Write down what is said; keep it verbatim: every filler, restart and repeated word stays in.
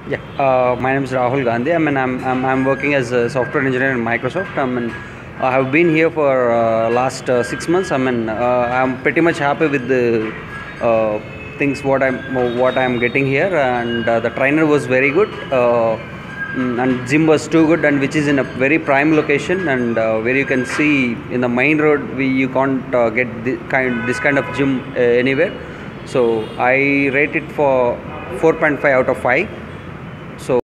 Yeah, uh, my name is Rahul Gandhi. I mean, I'm, I'm, I'm working as a software engineer in Microsoft. I mean, I have been here for uh, last uh, six months. I mean, uh, I'm pretty much happy with the uh, things what I'm what I'm getting here, and uh, the trainer was very good, uh, mm, and gym was too good, and which is in a very prime location, and uh, where you can see in the main road, we you can't uh, get this kind this kind of gym uh, anywhere. So I rate it for four point five out of five. So